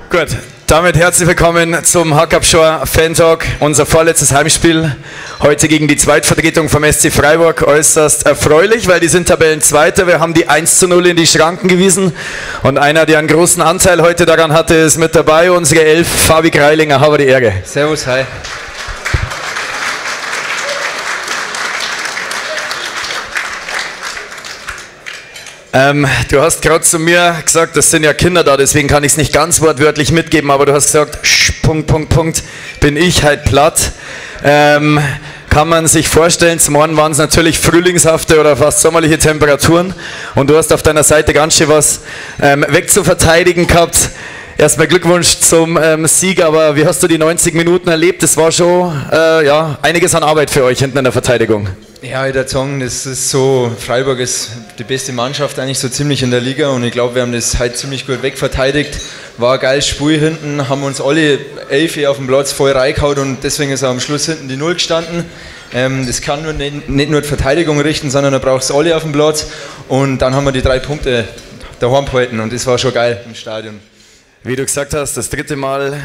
Gut, damit herzlich willkommen zum Hackabschor Fan Talk, unser vorletztes Heimspiel. Heute gegen die Zweitvertretung vom SC Freiburg. Äußerst erfreulich, weil die sind Tabellenzweiter. Wir haben die 1:0 in die Schranken gewiesen. Und einer, der einen großen Anteil heute daran hatte, ist mit dabei. Unsere Elf, Fabi Greilinger. Habe die Ehre. Servus, hi. Du hast gerade zu mir gesagt, das sind ja Kinder da, deswegen kann ich es nicht ganz wortwörtlich mitgeben, aber du hast gesagt, bin ich halt platt. Kann man sich vorstellen, zum Morgen waren es natürlich frühlingshafte oder fast sommerliche Temperaturen und du hast auf deiner Seite ganz schön was wegzuverteidigen gehabt. Erstmal Glückwunsch zum Sieg, aber wie hast du die 90 Minuten erlebt? Das war schon ja, einiges an Arbeit für euch hinten in der Verteidigung. Ja, ich würde sagen, das ist so, Freiburg ist die beste Mannschaft eigentlich so ziemlich in der Liga und ich glaube, wir haben das halt ziemlich gut wegverteidigt. War ein geiles Spiel hinten, haben uns alle 11 auf dem Platz voll reingehauen und deswegen ist auch am Schluss hinten die 0 gestanden. Das kann nicht nur die Verteidigung richten, sondern da braucht es alle auf dem Platz und dann haben wir die 3 Punkte daheim gehalten und das war schon geil im Stadion. Wie du gesagt hast, das dritte Mal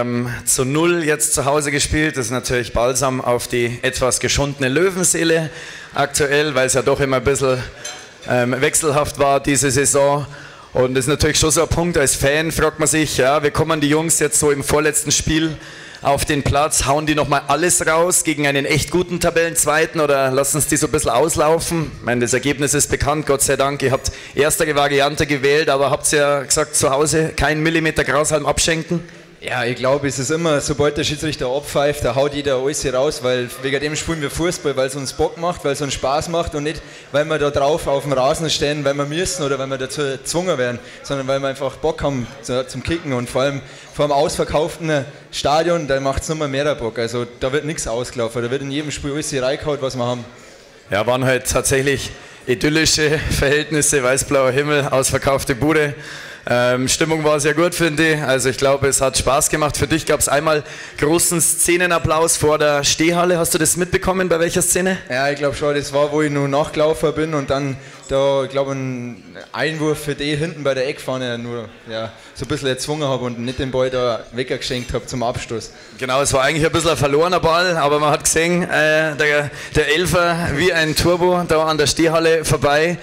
zu 0 jetzt zu Hause gespielt. Das ist natürlich Balsam auf die etwas geschundene Löwenseele aktuell, weil es ja doch immer ein bisschen wechselhaft war diese Saison. Und das ist natürlich schon so ein Punkt, als Fan fragt man sich, ja, wie kommen die Jungs jetzt so im vorletzten Spiel auf den Platz, hauen die nochmal alles raus gegen einen echt guten Tabellenzweiten oder lassen es die so ein bisschen auslaufen? Ich meine, das Ergebnis ist bekannt, Gott sei Dank. Ihr habt erstere Variante gewählt, aber habt ihr ja gesagt, zu Hause keinen Millimeter Grashalm abschenken? Ja, ich glaube, es ist immer, sobald der Schiedsrichter abpfeift, da haut jeder alles hier raus, weil wegen dem spielen wir Fußball, weil es uns Bock macht, weil es uns Spaß macht und nicht, weil wir da drauf auf dem Rasen stehen, weil wir müssen oder weil wir dazu gezwungen werden, sondern weil wir einfach Bock haben zum Kicken und vor allem vor einem ausverkauften Stadion, da macht es nochmal mehr Bock, also da wird nichts ausgelaufen, da wird in jedem Spiel alles hier reingehauen, was wir haben. Ja, waren halt tatsächlich idyllische Verhältnisse, weiß-blauer Himmel, ausverkaufte Bude. Stimmung war sehr gut, finde ich. Also ich glaube, es hat Spaß gemacht. Für dich gab es einmal großen Szenenapplaus vor der Stehhalle. Hast du das mitbekommen, bei welcher Szene? Ja, ich glaube schon, das war, wo ich nur nachgelaufen bin und dann da, ich glaube, ein Einwurf für die hinten bei der Eckfahne nur ja, so ein bisschen erzwungen habe und nicht den Ball da weggeschenkt habe zum Abstoß. Genau, es war eigentlich ein bisschen ein verlorener Ball, aber man hat gesehen, der Elfer wie ein Turbo da an der Stehhalle vorbei.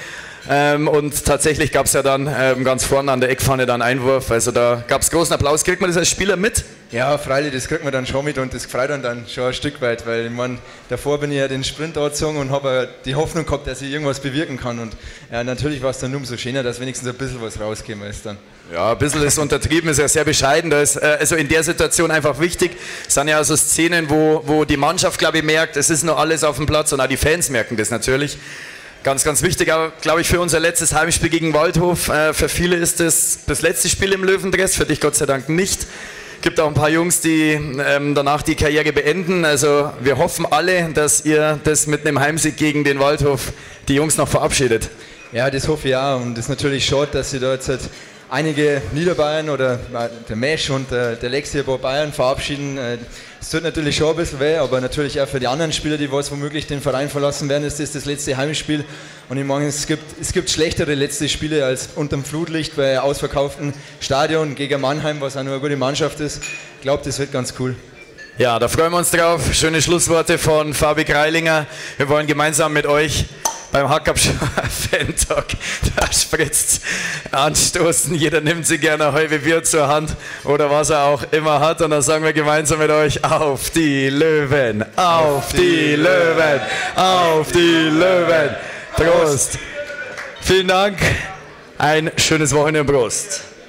Und tatsächlich gab es ja dann ganz vorne an der Eckfahne dann Einwurf, also da gab es großen Applaus. Kriegt man das als Spieler mit? Ja, freilich, das kriegt man dann schon mit und das freut dann schon ein Stück weit, weil ich meine, davor bin ich ja den Sprint angezogen und habe die Hoffnung gehabt, dass ich irgendwas bewirken kann und ja, natürlich war es dann umso schöner, dass wenigstens ein bisschen was rausgekommen ist dann. Ja, ein bisschen ist untertrieben, ist ja sehr bescheiden, da ist also in der Situation einfach wichtig. Es sind ja also Szenen, wo die Mannschaft, glaube ich, merkt, es ist noch alles auf dem Platz und auch die Fans merken das natürlich. Ganz, ganz wichtig, aber glaube ich für unser letztes Heimspiel gegen Waldhof, für viele ist das letzte Spiel im Löwendress, für dich Gott sei Dank nicht. Es gibt auch ein paar Jungs, die danach die Karriere beenden, also wir hoffen alle, dass ihr das mit einem Heimsieg gegen den Waldhof die Jungs noch verabschiedet. Ja, das hoffe ich auch und das ist natürlich schade, dass sie da jetzt halt einige Niederbayern oder der Mesch und der Lex hier bei Bayern verabschieden. Es tut natürlich schon ein bisschen weh, aber natürlich auch für die anderen Spieler, die was womöglich den Verein verlassen werden, ist das letzte Heimspiel. Und ich meine, es gibt schlechtere letzte Spiele als unterm Flutlicht bei ausverkauftem Stadion gegen Mannheim, was auch nur eine gute Mannschaft ist. Ich glaube, das wird ganz cool. Ja, da freuen wir uns drauf. Schöne Schlussworte von Fabi Greilinger. Wir wollen gemeinsam mit euch beim Hackabschor Fan Talk, da spritzt anstoßen. Jeder nimmt sich gerne ein halbe Bier zur Hand oder was er auch immer hat. Und dann sagen wir gemeinsam mit euch: Auf die Löwen, auf die Löwen, auf die Löwen. Prost. Vielen Dank. Ein schönes Wochenende. Prost.